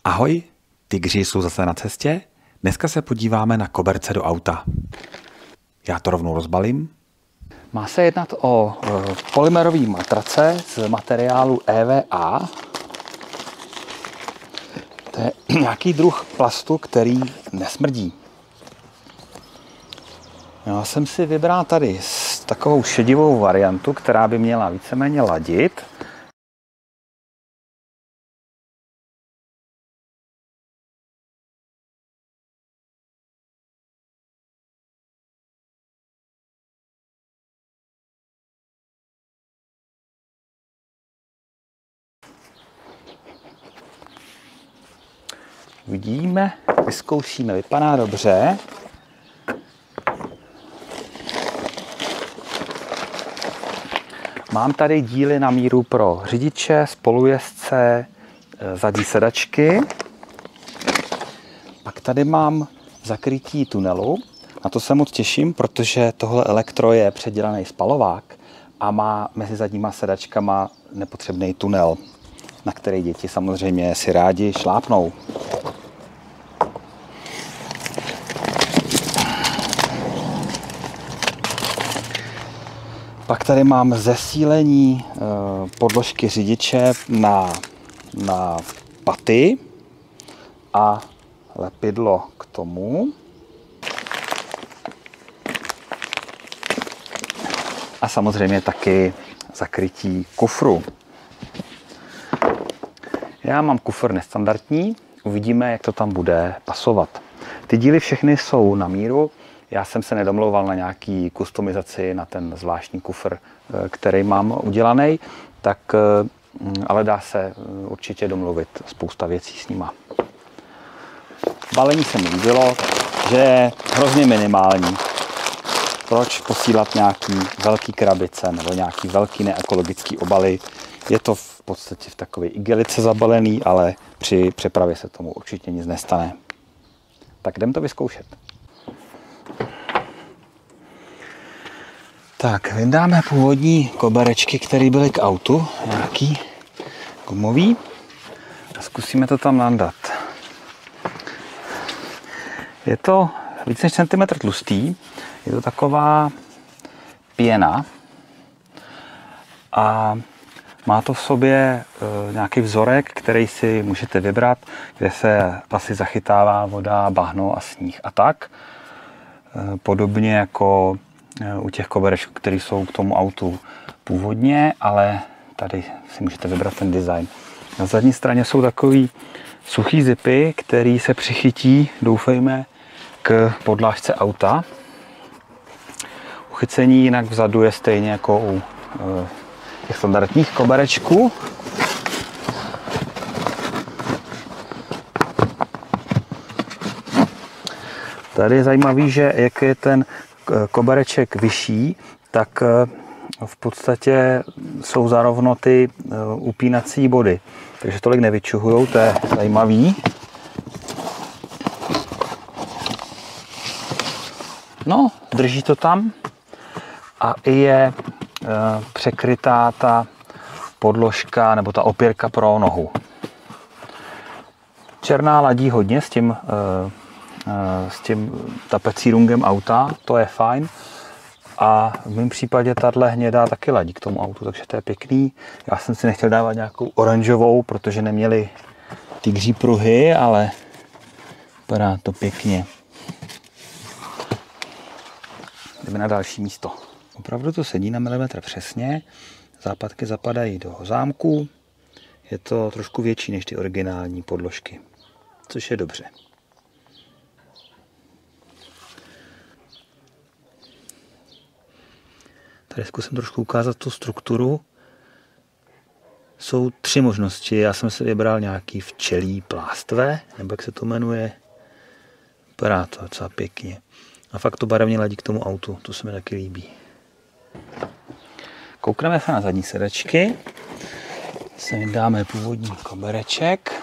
Ahoj, tygři jsou zase na cestě. Dneska se podíváme na koberce do auta. Já to rovnou rozbalím. Má se jednat o polymerový matrace z materiálu EVA. To je nějaký druh plastu, který nesmrdí. Já jsem si vybral tady takovou šedivou variantu, která by měla víceméně ladit. Vidíme, vyzkoušíme, vypadá dobře. Mám tady díly na míru pro řidiče, spolujezdce, zadní sedačky. Pak tady mám zakrytí tunelu. Na to se moc těším, protože tohle elektro je předělaný spalovák a má mezi zadníma sedačkama nepotřebný tunel, na který děti samozřejmě si rádi šlápnou. Pak tady mám zesílení podložky řidiče na paty a lepidlo k tomu. A samozřejmě taky zakrytí kufru. Já mám kufr nestandardní, uvidíme, jak to tam bude pasovat. Ty díly všechny jsou na míru. Já jsem se nedomlouval na nějaký kustomizaci na ten zvláštní kufr, který mám udělaný, tak ale dá se určitě domluvit spousta věcí s nima. Balení se mi líbilo, že je hrozně minimální. Proč posílat nějaký velký krabice nebo nějaký velký neekologický obaly? Je to v podstatě v takové igelice zabalený, ale při přepravě se tomu určitě nic nestane. Tak jdem to vyzkoušet. Tak, vyndáme původní koberečky, které byly k autu, nějaký gumový, a zkusíme to tam nandat. Je to víc než centimetr tlustý, je to taková pěna a má to v sobě nějaký vzorek, který si můžete vybrat, kde se asi zachytává voda, bahno a sníh a tak. Podobně jako u těch koberečků, které jsou k tomu autu původně, ale tady si můžete vybrat ten design. Na zadní straně jsou takový suchý zipy, který se přichytí, doufejme, k podlážce auta. Uchycení jinak vzadu je stejně jako u těch standardních koberečků. Tady je zajímavý, že jak je ten kobereček vyšší, tak v podstatě jsou zarovno ty upínací body. Takže tolik nevyčuhujou, to je zajímavý. No, drží to tam a i je překrytá ta podložka nebo ta opěrka pro nohu. Černá ladí hodně s tím tapecírungem auta, to je fajn. A v mém případě tahle hnědá taky ladí k tomu autu, takže to je pěkný. Já jsem si nechtěl dávat nějakou oranžovou, protože neměli tygří pruhy, ale vypadá to pěkně. Jdeme na další místo. Opravdu to sedí na milimetr přesně. Západky zapadají do zámku. Je to trošku větší než ty originální podložky, což je dobře. Tady zkusím trošku ukázat tu strukturu. Jsou 3 možnosti. Já jsem si vybral nějaký včelí plástve, nebo jak se to jmenuje. Vypadá to docela pěkně. A fakt to barevně ladí k tomu autu. To se mi taky líbí. Koukneme se na zadní sedačky. Sem dáme původní kobereček.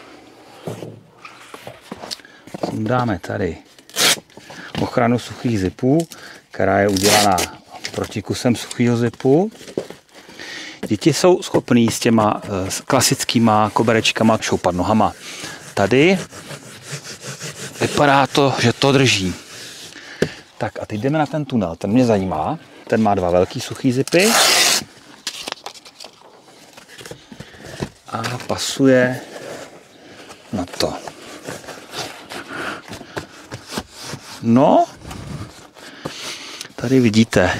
Sem dáme tady ochranu suchých zipů, která je udělaná protikusem suchého zipu. Děti jsou schopný s těma klasickýma koberečkama šoupat nohama. tady vypadá to, že to drží. Tak a teď jdeme na ten tunel, ten mě zajímá. Ten má 2 velký suchý zipy. A pasuje na to. No, tady vidíte,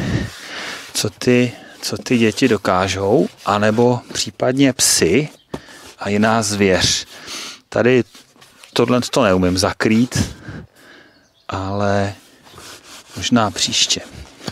co ty děti dokážou, anebo případně psy a jiná zvěř. Tady tohle to neumím zakrýt, ale možná příště.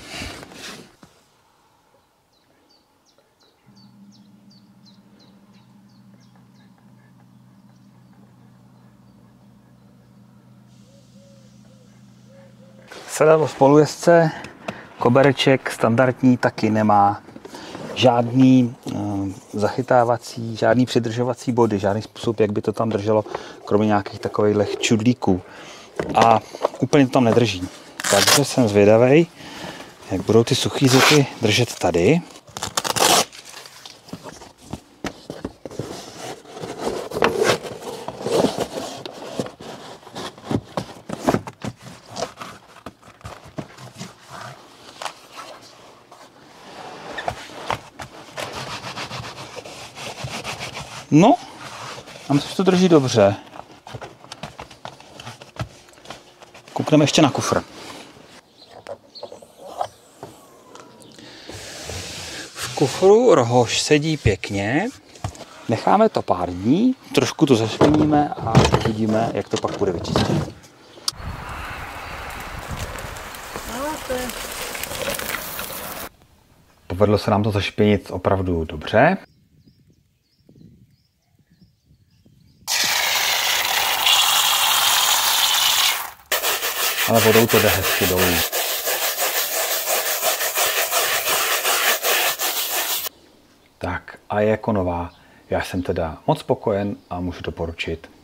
Sedadlo spolujezdce, kobereček standardní taky nemá žádný zachytávací, žádný přidržovací body, žádný způsob, jak by to tam drželo, kromě nějakých takových čudlíků. A úplně to tam nedrží. Takže jsem zvědavej, jak budou ty suchý zipy držet tady. No, a myslím, že to drží dobře. Koukneme ještě na kufr. V kufru rohož sedí pěkně. Necháme to pár dní, trošku to zašpiníme a uvidíme, jak to pak bude vyčistit. Povedlo se nám to zašpinit opravdu dobře. Ale vodou to jde hezky dolů. Tak a je jako nová. Já jsem teda moc spokojen a můžu doporučit.